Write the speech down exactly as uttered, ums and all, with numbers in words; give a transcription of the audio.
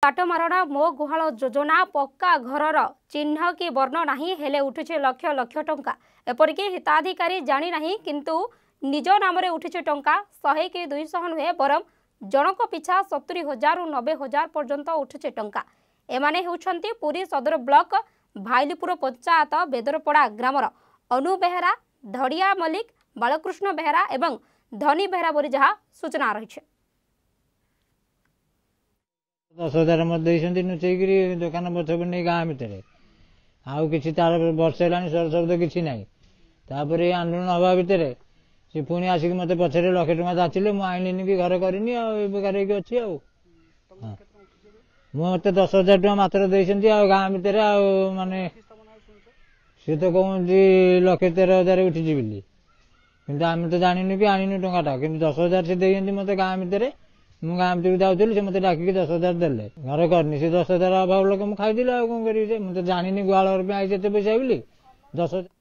काटमारणा मो गुहाल योजना पक्का घरर चिन्ह कि वर्ण नहीं हेले उठुचे लक्ष लक्ष टंका एपरिक हिताधिकारी जानी नहीं किंतु निज नाम उठिছে टंका शहे कि दुईश नुहे बरम जनक पिछा सतुरी हजार नबे हजार पर्यंत उठुছে टंका। एमाने हेउछंती पुरी सदर ब्लॉक भाईलीपुर पंचायत बेदरपड़ा ग्रामर अनु बेहेरा धड़िया मल्लिक बालकृष्ण बेहेरा एवं धनी बेहेरा बोली जहाँ सूचना रही। दस हजार मत नुचेक दुकान बच नहीं गाँ भितर आउ कि तार वर्ष है स्वर शब्द किसी ना तापर आंदोलन हवा भितर सी पुणी आसिक मत पछरे लक्षे टका जाचिले मुझे आईनी कि घर करनी आकार अच्छी मत दस हजार टाँग मात्र देती गाँ भितर माने सी तो कहते लक्षे तेरह हजार उठी बोली कि आम तो जाननी कि आनीनु टाटा कि दस हजार से देखते मत गाँ भितर मु गाँ भितर जाऊँगी से मत डाक दस हजार देले घर करनी से दस हजार अभाव लोक मुझे खाई कौन करी मुझे जानी गुआल आई पैसा बोली दस हजार